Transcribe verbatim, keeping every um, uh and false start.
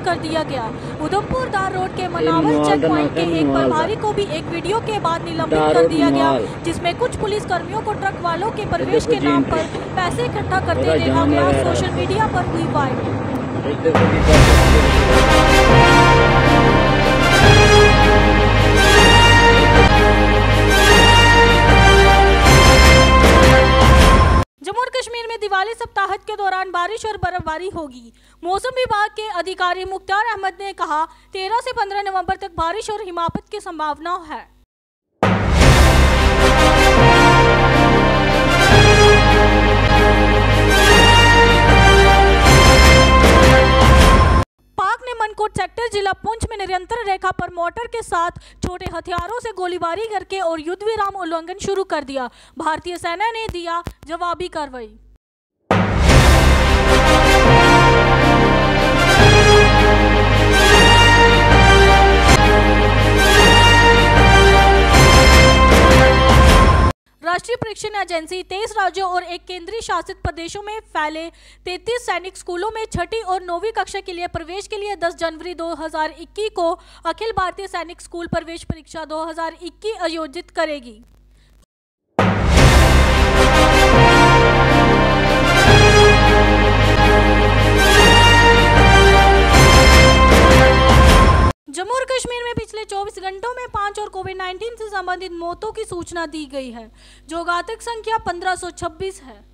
निलंबित कर दिया गया। उधमपुर दार रोड के मनावल चेक पॉइंट के एक प्रभारी को भी एक वीडियो के बाद निलंबित कर दिया गया, जिसमें कुछ पुलिस कर्मियों को ट्रक वालों के प्रवेश के नाम पर पैसे इकट्ठा करते देखा गया। सोशल मीडिया पर हुई वायरल। जम्मू और कश्मीर में दिवाली सप्ताह के दौरान बारिश और बर्फबारी होगी। मौसम विभाग के अधिकारी मुख्तार अहमद ने कहा, तेरह से पंद्रह नवंबर तक बारिश और हिमपात की संभावना है। पाक ने मनकोट सेक्टर जिला पुंछ में नियंत्रण रेखा पर मोर्टार के साथ छोटे हथियारों से गोलीबारी करके और युद्ध विराम उल्लंघन शुरू कर दिया। भारतीय सेना ने दिया जवाबी कार्रवाई। राष्ट्रीय परीक्षण एजेंसी तेईस राज्यों और एक केंद्रीय शासित प्रदेशों में फैले तैंतीस सैनिक स्कूलों में छठी और नौवीं कक्षा के लिए प्रवेश के लिए दस जनवरी दो हज़ार इक्कीस को अखिल भारतीय सैनिक स्कूल प्रवेश परीक्षा दो हज़ार इक्कीस आयोजित करेगी। जम्मू और कश्मीर में पिछले चौबीस घंटों में पांच और कोविड उन्नीस से संबंधित मौतों की सूचना दी गई है, जो घातक संख्या पंद्रह सौ छब्बीस है।